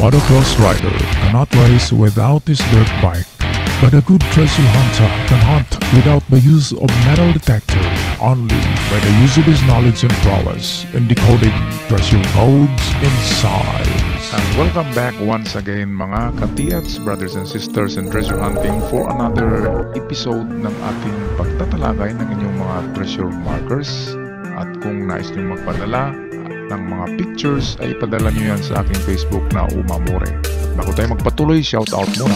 motocross rider cannot race without his dirt bike, but a good treasure hunter can hunt without the use of metal detector, only by the use of his knowledge and prowess in decoding treasure codes inside. And welcome back once again mga katiyats, brothers and sisters in treasure hunting for another episode ng ating pagtatalakay ng inyong mga treasure markers. At kung nais nyo magpadala ng mga pictures ay ipadala nyo yan sa aking Facebook na Umamore. Bago tayo magpatuloy, shoutout muna.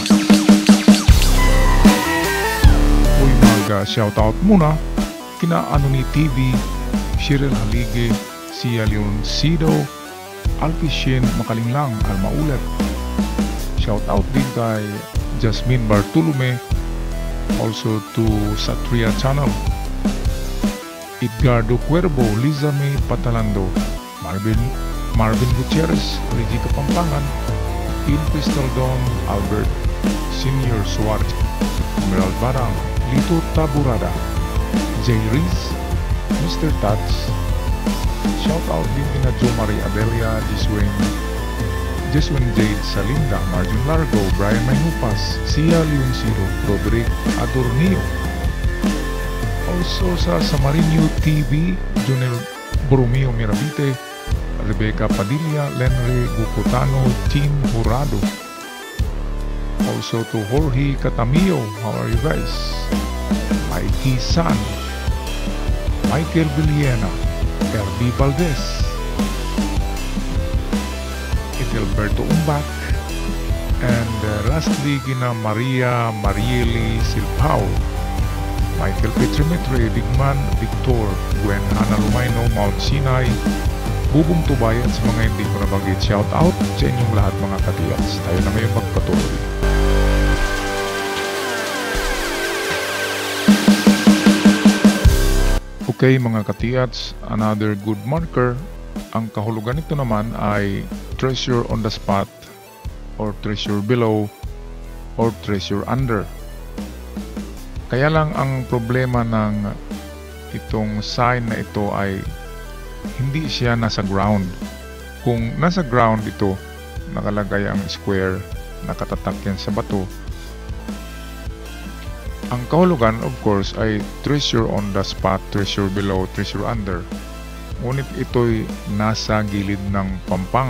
Uy, mag-shoutout muna kina Anoni TV, Cheryl Halige, Sia Leoncido, Alfie Shin Makalinglang, Almaulat. Shoutout din kay Jasmine Bartolome, also to Satria Channel, Edgardo Cuervo, Liza May Patalando, Marvin Gutierrez, Reggie Kapampangan, Il Crystal Dom, Albert Senior Suarez, Emerald Barang, Lito Taburada, Jay Riz, Mr. Tats. Shoutout din kina Jo Marie Adelia, Jeswin Jade Salinda, Marjun Largo, Brian Mayhupas, Sia Leonciro, Roderick Adornio. Also sa Samarinho TV, Junel Borromeo Mirabite, Rebecca Padilla, Lenry Gucutano, Team Jurado. Also to Jorge Catamio, how are you guys? Mikey San, Michael Villena, Erdi Valdez, Edelberto Umbak, and lastly kina Maria Marieli Silpao, Michael Petrimetre, Bigman Victor, Gwen Hana Lumayno, Mount Sinai, Bubong Tubay at sa mga hindi ko nabanggit, shout out sa inyong lahat mga katiyats. Tayo na ngayon magpatuloy. Okay mga katiyats, another good marker. Ang kahulugan nito naman ay treasure on the spot, or treasure below, or treasure under. Kaya lang ang problema ng itong sign na ito ay hindi siya nasa ground. Kung nasa ground ito, nakalagay ang square, nakatatak yan sa bato. Ang kahulugan of course ay treasure on the spot, treasure below, treasure under. Ngunit ito'y nasa gilid ng pampang.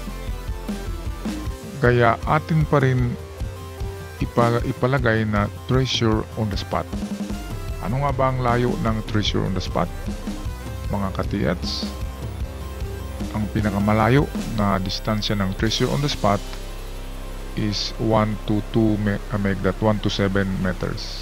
Kaya atin pa rin ipalagay na treasure on the spot. Ano nga ba ang layo ng treasure on the spot? Mga katiyats, ang pinakamalayo na distansya ng treasure on the spot is 1 to 2 1 to 7 meters.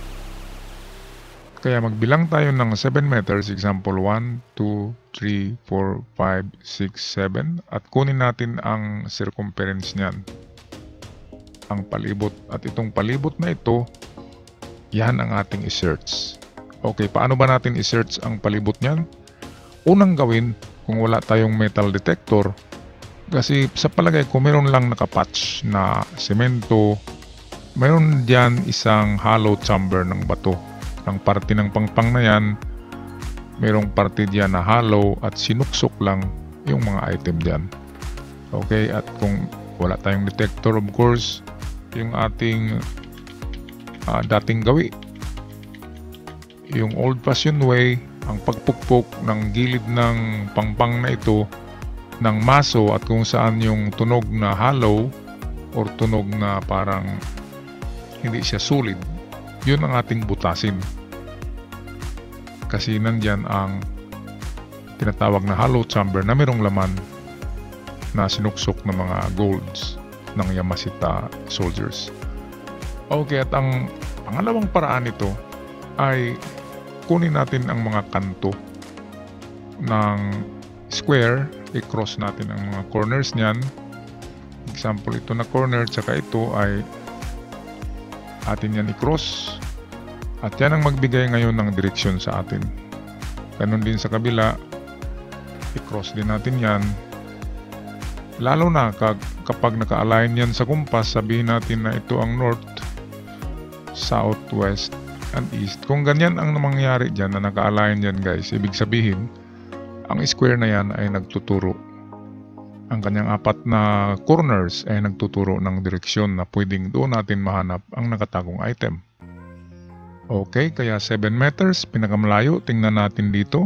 Kaya magbilang tayo ng 7 meters, example 1, 2, 3, 4, 5, 6, 7 at kunin natin ang circumference niyan, ang palibot. At itong palibot na ito, yan ang ating i-search. Okay, paano ba natin i-search ang palibot niyan? Unang gawin, kung wala tayong metal detector, kasi sa palagay ko meron lang nakapatch na semento, meron diyan isang hollow chamber ng bato. Ang parte ng pangpang na yan, merong parte diyan na hollow at sinuksok lang yung mga item diyan. Okay, at kung wala tayong detector, of course, yung ating dating gawi, yung old-fashioned way, ang pagpukpok ng gilid ng pangpang na ito ng maso at kung saan yung tunog na hollow or tunog na parang hindi siya solid, yun ang ating butasin. Kasi nandyan ang tinatawag na hollow chamber na mayroong laman na sinuksok ng mga golds ng Yamashita soldiers. Okay, at ang pangalawang paraan nito ay kunin natin ang mga kanto ng square, i-cross natin ang mga corners niyan. Example, ito na corner tsaka ito ay atin yan i-cross at yan ang magbigay ngayon ng direksyon sa atin. Ganun din sa kabila, i-cross din natin yan. Lalo na kapag naka-align yan sa kumpas, sabihin natin na ito ang north, south, west, and east. Kung ganyan ang mangyayari dyan na naka-align yan guys, ibig sabihin ang square na yan ay nagtuturo Ang kanyang 4 na corners ay nagtuturo ng direksyon na pwedeng doon natin mahanap ang nakatagong item. Okay, kaya 7 meters, pinakamalayo. Tingnan natin dito.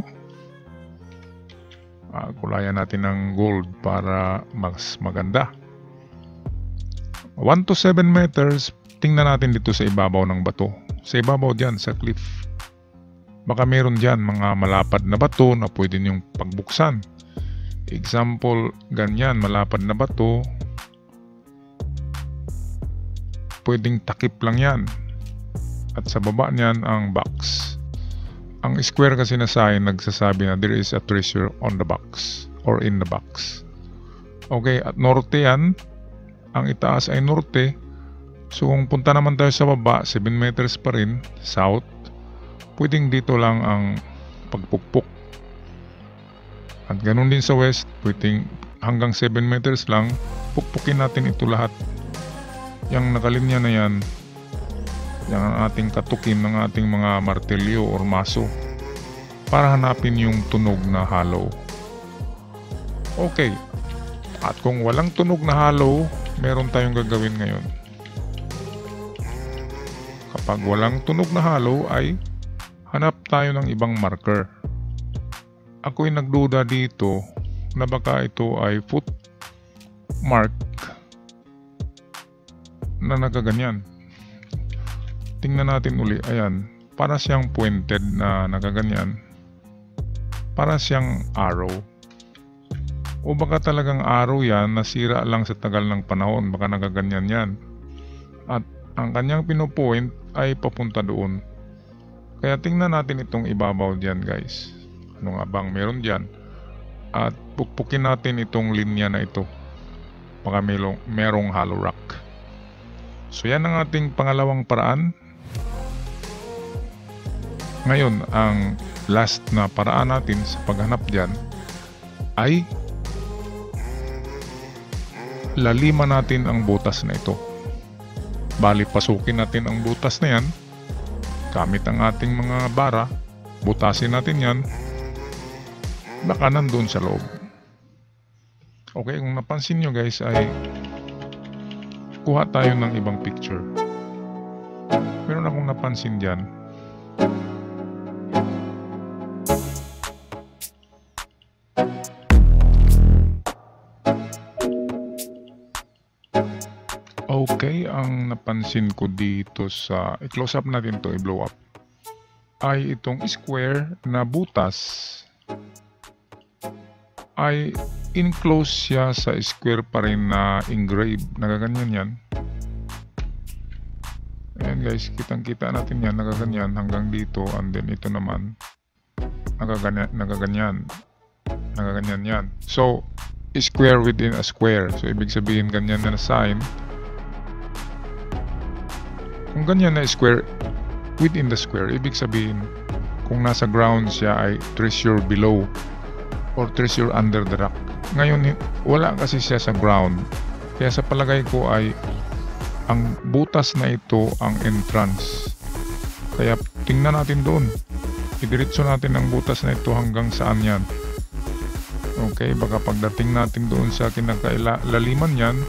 Kulayan natin ng gold para mas maganda. 1 to 7 meters, tingnan natin dito sa ibabaw ng bato. Sa ibabaw dyan, sa cliff. Baka meron dyan mga malapad na bato na pwede niyong pagbuksan. Example, ganyan, malapad na bato. Pwedeng takip lang yan. At sa baba niyan ang box. Ang square kasi na sign nagsasabi na there is a treasure on the box or in the box. Okay, at norte yan. Ang itaas ay norte. So kung punta naman tayo sa baba, 7 meters pa rin, south. Pwedeng dito lang ang pagpukpok. At ganun din sa west, pwedeng hanggang 7 meters lang, pukpukin natin ito lahat. Yang nakalinya na yan, yan ang ating katukin ng ating mga martilyo or maso para hanapin yung tunog na hollow. Okay, at kung walang tunog na hollow, meron tayong gagawin ngayon. Kapag walang tunog na hollow ay hanap tayo ng ibang marker. Ako'y nagduda dito na baka ito ay footmark na nagaganyan. Tingnan natin uli. Ayan. Para siyang pointed na nagaganyan. Para siyang arrow. O baka talagang arrow yan, nasira lang sa tagal ng panahon. Baka nagaganyan yan. At ang kanyang pinopoint ay papunta doon. Kaya tingnan natin itong ibabaw dyan, guys. Ano nga bang meron dyan? At pukpukin natin itong linya na ito. Baka merong hollow rock. So yan ang ating pangalawang paraan. Ngayon, ang last na paraan natin sa paghanap dyan ay laliman natin ang butas na ito. Bali, pasukin natin ang butas na yan gamit ang ating mga bara. Butasin natin yan. Baka nandun sa loob. Okay, kung napansin nyo guys ay kuha tayo ng ibang picture. Meron akong napansin dyan. Okay, ang napansin ko dito sa i-close up natin to, i-blow up, ay itong square na butas ay enclose siya sa square pa rin na engrave. Nagaganyan yan. Ayan guys, kitang-kita natin yan. Nagaganyan hanggang dito. And then ito naman nagaganyan yan. So, square within a square. So, ibig sabihin ganyan na sign. Kung ganyan na square within the square, ibig sabihin kung nasa ground siya ay treasure below or treasure under the rock. Ngayon, wala kasi siya sa ground. Kaya sa palagay ko ay ang butas na ito ang entrance. Kaya tingnan natin doon. Idiretso natin ang butas na ito hanggang saan yan. Okay, baka pagdating natin doon sa kinakailaliman yan,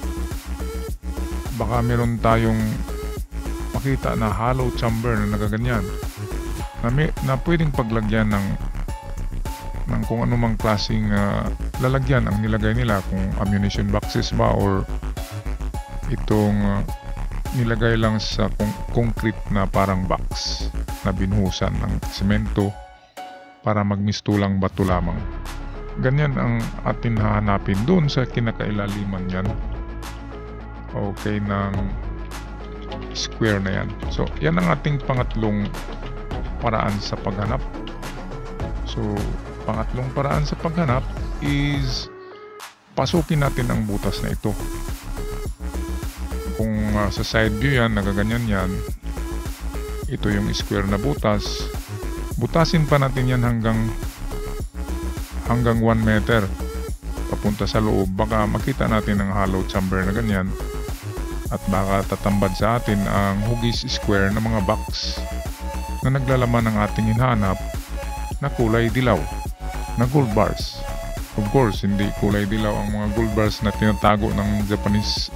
baka meron tayong makita na hollow chamber na nagaganyan na pwedeng paglagyan ng kung anumang klaseng lalagyan ang nilagay nila, kung ammunition boxes ba or itong nilagay lang sa concrete na parang box na binuhusan ng semento para magmistulang bato lamang. Ganyan ang atin hahanapin doon sa kinakailaliman yan. Okay, ng square na yan. So, yan ang ating pangatlong paraan sa paghanap. So, pangatlong paraan sa paghanap is pasukin natin ang butas na ito. Kung sa side view yan, nagaganyan yan, ito yung square na butas. Butasin pa natin yan hanggang 1 meter papunta sa loob. Baka makita natin ang hollow chamber na ganyan. At baka tatambad sa atin ang hugis square na mga box na naglalaman ng ating hinahanap na kulay dilaw na gold bars. Of course, hindi kulay dilaw ang mga gold bars na tinatago ng Japanese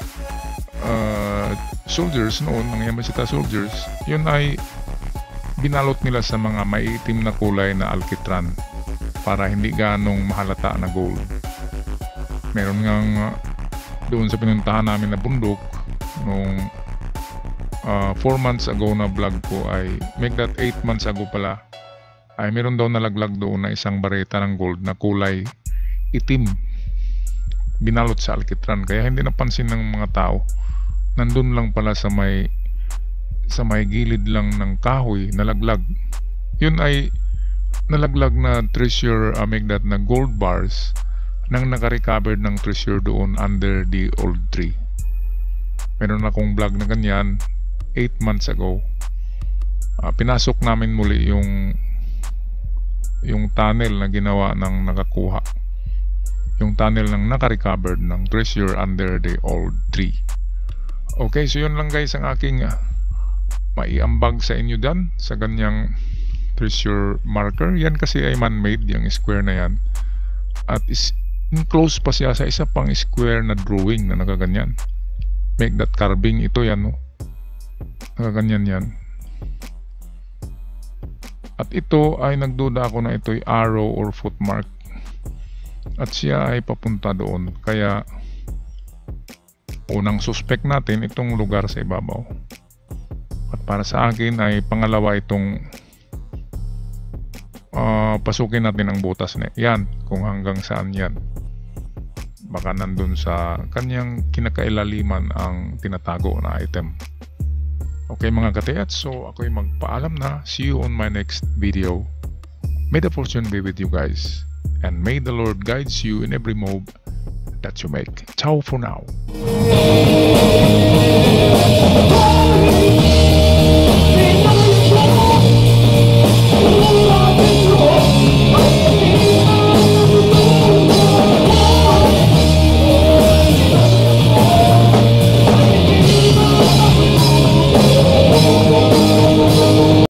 soldiers noon, ng Yamashita soldiers. Yun ay binalot nila sa mga maiitim na kulay na alkitran para hindi ganong mahalata na gold. Meron ngang doon sa pinuntahan namin na bundok nung 4 months ago na vlog ko, ay make that 8 months ago pala, ay meron daw nalaglag doon na isang bareta ng gold na kulay itim, binalot sa alkitran, kaya hindi napansin ng mga tao. Nandun lang pala sa may gilid lang ng kahoy, nalaglag. Yun ay nalaglag na treasure, make that na gold bars nang nakarecovered ng treasure doon under the old tree. Meron akong vlog na ganyan 8 months ago. Pinasok namin muli yung tunnel na ginawa ng nakakuha, yung tunnel ng nakarecovered ng treasure under the old tree. Okay, so yun lang guys ang aking maiambag sa inyo dyan sa ganyang treasure marker. Yan kasi ay man-made, yung square na yan, at enclosed pa siya sa isa pang square na drawing na nakaganyan. Make that carving, ito yan, no? Nakaganyan yan. At ito ay nagduda ako na ito'y arrow or footmark, at siya ay papunta doon, kaya unang suspect natin itong lugar sa ibabaw. At para sa akin ay pangalawa itong pasukin natin ang butas na yan, kung hanggang saan yan. Baka nandun sa kanyang kinakailaliman ang tinatago na item. Okay mga katayat, so ako'y magpaalam na. See you on my next video. May the fortune be with you guys, and may the Lord guides you in every move that you make. Ciao for now.